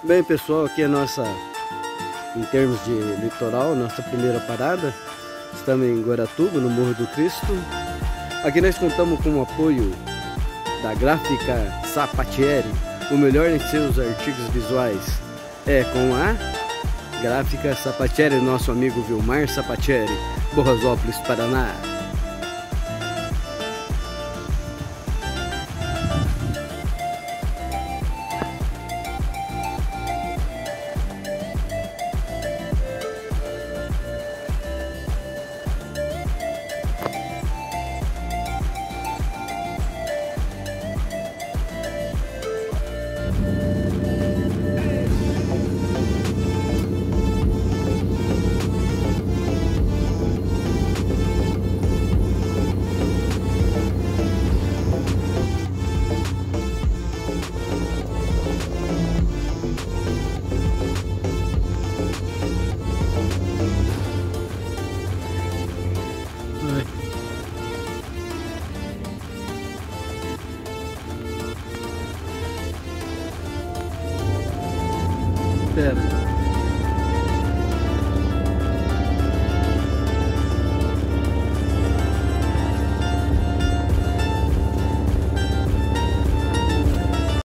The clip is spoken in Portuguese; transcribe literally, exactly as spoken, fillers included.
Bem, pessoal, aqui é a nossa, em termos de litoral, nossa primeira parada. Estamos em Guaratuba, no Morro do Cristo. Aqui nós contamos com o apoio da Gráfica Sapatieri. O melhor em seus artigos visuais é com a Gráfica Sapatieri, nosso amigo Vilmar Sapatieri, Borrasópolis, Paraná. Pera.